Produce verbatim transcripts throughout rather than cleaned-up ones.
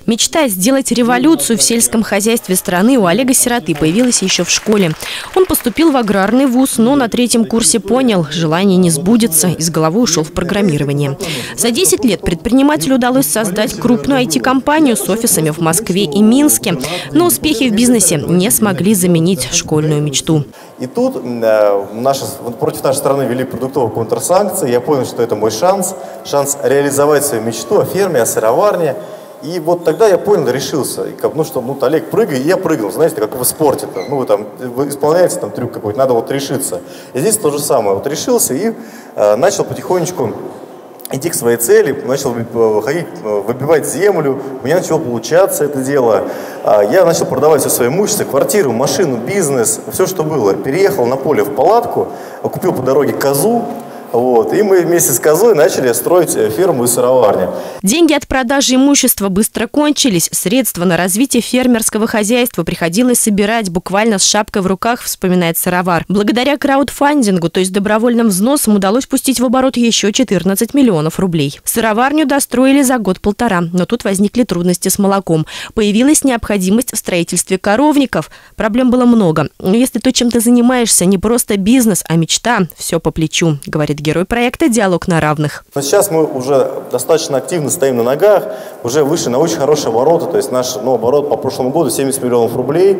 Мечта сделать революцию в сельском хозяйстве страны у Олега Сироты появилась еще в школе. Он поступил в аграрный вуз, но на третьем курсе понял – желание не сбудется, и с головой ушел в программирование. За десять лет предпринимателю удалось создать крупную ай ти-компанию с офисами в Москве и Минске. Но успехи в бизнесе не смогли заменить школьную мечту. И тут э, наши, против нашей страны ввели продуктовые контрсанкции. Я понял, что это мой шанс, шанс реализовать свою мечту о ферме, о сыроварне. И вот тогда я понял, решился, и как, ну что, ну, Олег, прыгай, и я прыгнул, знаете, как в спорте, -то. ну, вы там, вы исполняете там трюк какой-то, надо вот решиться. И здесь то же самое, вот решился и э, начал потихонечку идти к своей цели, начал ходить, выбивать землю, у меня начало получаться это дело. Я начал продавать все свое имущество, квартиру, машину, бизнес, все, что было. Переехал на поле в палатку, купил по дороге козу. Вот. И мы вместе с козой начали строить ферму и сыроварню. Деньги от продажи имущества быстро кончились. Средства на развитие фермерского хозяйства приходилось собирать буквально с шапкой в руках, вспоминает сыровар. Благодаря краудфандингу, то есть добровольным взносам, удалось пустить в оборот еще четырнадцать миллионов рублей. Сыроварню достроили за год-полтора, но тут возникли трудности с молоком. Появилась необходимость в строительстве коровников. Проблем было много. Но если то, чем ты занимаешься, не просто бизнес, а мечта, все по плечу, говорит герой проекта «Диалог на равных». Но сейчас мы уже достаточно активно стоим на ногах, уже вышли на очень хорошие обороты, то есть наш ну, оборот по прошлому году семьдесят миллионов рублей.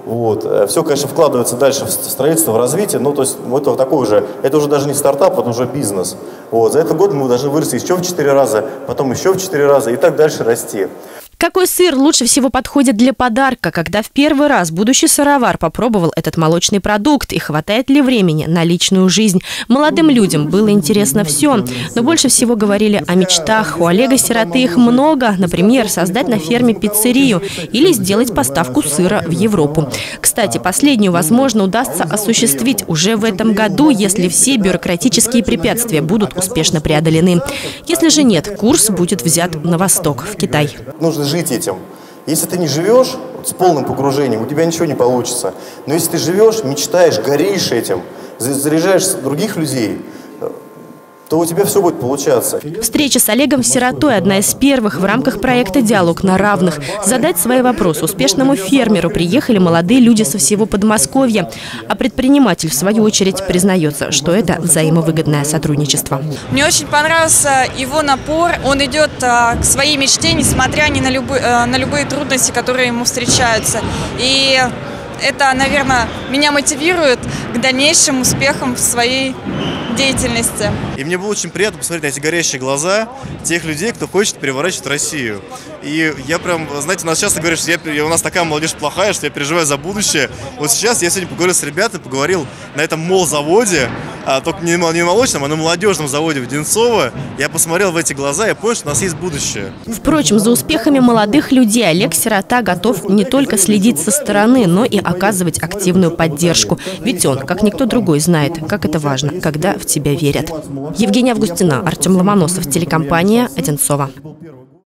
Вот. Все, конечно, вкладывается дальше в строительство, в развитие, но то есть это такой уже, это уже даже не стартап, это уже бизнес. Вот. За этот год мы должны вырасти еще в четыре раза, потом еще в четыре раза и так дальше расти. Какой сыр лучше всего подходит для подарка, когда в первый раз будущий сыровар попробовал этот молочный продукт, и хватает ли времени на личную жизнь? Молодым людям было интересно все, но больше всего говорили о мечтах. У Олега Сироты их много, например, создать на ферме пиццерию или сделать поставку сыра в Европу. Кстати, последнюю, возможно, удастся осуществить уже в этом году, если все бюрократические препятствия будут успешно преодолены. Если же нет, курс будет взят на восток, в Китай. Нужно жить этим. Если ты не живешь с полным погружением, у тебя ничего не получится. Но если ты живешь, мечтаешь, горишь этим, заряжаешь других людей, то у тебя все будет получаться. Встреча с Олегом Сиротой – одна из первых в рамках проекта «Диалог на равных». Задать свои вопросы успешному фермеру приехали молодые люди со всего Подмосковья. А предприниматель, в свою очередь, признается, что это взаимовыгодное сотрудничество. Мне очень понравился его напор. Он идет к своей мечте, несмотря ни на любые, на любые трудности, которые ему встречаются. И это, наверное, меня мотивирует к дальнейшим успехам в своей деятельности. И мне было очень приятно посмотреть на эти горящие глаза тех людей, кто хочет переворачивать Россию. И я прям, знаете, у нас часто говорят, что я, у нас такая молодежь плохая, что я переживаю за будущее. Вот сейчас я сегодня поговорил с ребятами, поговорил на этом молзаводе, а, только не, не молочном, а на молодежном заводе в Одинцово. Я посмотрел в эти глаза и понял, что у нас есть будущее. Впрочем, за успехами молодых людей Олег Сирота готов не только следить со стороны, но и оказывать активную поддержку. Ведь он, как никто другой, знает, как это важно, когда в тебя верят. Евгения Августина, Артем Ломоносов, телекомпания «Одинцово».